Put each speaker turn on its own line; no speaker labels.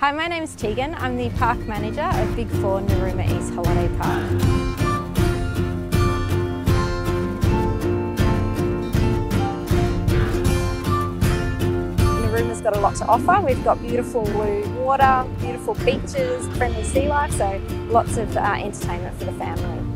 Hi, my name is Tegan. I'm the Park Manager of Big 4 Narooma East Holiday Park. Narooma's got a lot to offer. We've got beautiful blue water, beautiful beaches, friendly sea life, so lots of entertainment for the family.